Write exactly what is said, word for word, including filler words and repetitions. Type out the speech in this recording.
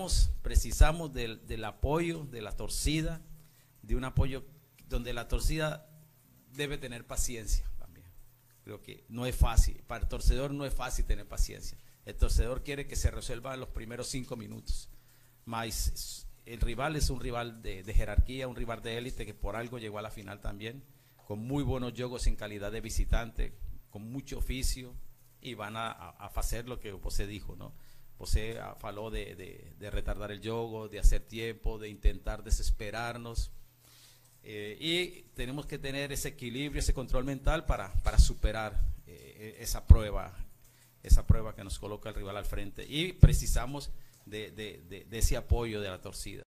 precisamos, precisamos del, del apoyo, de la torcida, de un apoyo donde la torcida debe tener paciencia también. Creo que no es fácil, para el torcedor no es fácil tener paciencia. El torcedor quiere que se resuelva en los primeros cinco minutos. Mas el rival es un rival de, de jerarquía, un rival de élite que por algo llegó a la final también, con muy buenos juegos en calidad de visitante, con mucho oficio, y van a, a, a hacer lo que José dijo, ¿no? José faló de, de, de retardar el juego, de hacer tiempo, de intentar desesperarnos. Eh, y tenemos que tener ese equilibrio, ese control mental para, para superar eh, esa prueba, esa prueba que nos coloca el rival al frente. Y precisamos de, de, de, de ese apoyo de la torcida.